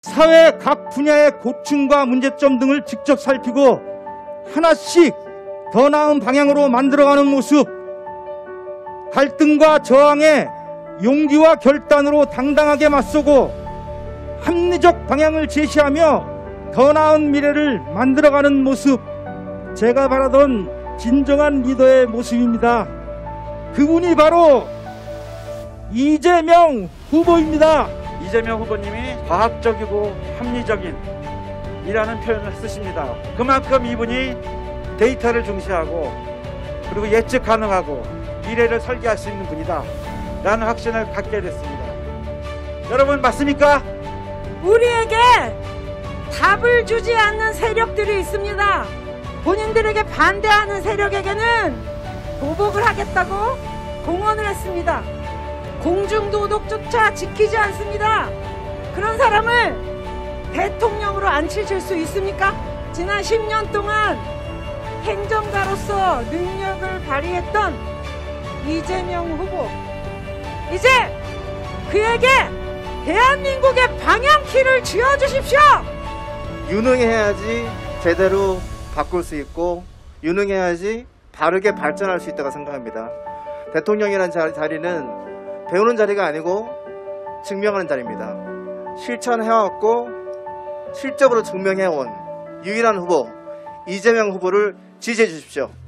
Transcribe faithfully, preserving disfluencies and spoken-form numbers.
사회 각 분야의 고충과 문제점 등을 직접 살피고 하나씩 더 나은 방향으로 만들어가는 모습, 갈등과 저항에 용기와 결단으로 당당하게 맞서고 합리적 방향을 제시하며 더 나은 미래를 만들어가는 모습, 제가 바라던 진정한 리더의 모습입니다. 그분이 바로 이재명 후보입니다. 이재명 후보님이 과학적이고 합리적인 이라는 표현을 쓰십니다. 그만큼 이분이 데이터를 중시하고 그리고 예측 가능하고 미래를 설계할 수 있는 분이다 라는 확신을 갖게 됐습니다. 여러분 맞습니까? 우리에게 답을 주지 않는 세력들이 있습니다. 본인들에게 반대하는 세력에게는 보복을 하겠다고 공언을 했습니다. 공중도덕조차 지키지 않습니다. 그런 사람을 대통령으로 앉히실 수 있습니까? 지난 십 년 동안 행정가로서 능력을 발휘했던 이재명 후보, 이제 그에게 대한민국의 방향키를 쥐어주십시오. 유능해야지 제대로 바꿀 수 있고 유능해야지 바르게 발전할 수 있다고 생각합니다. 대통령이라는 자리는 배우는 자리가 아니고 증명하는 자리입니다. 실천해왔고 실적으로 증명해온 유일한 후보 이재명 후보를 지지해 주십시오.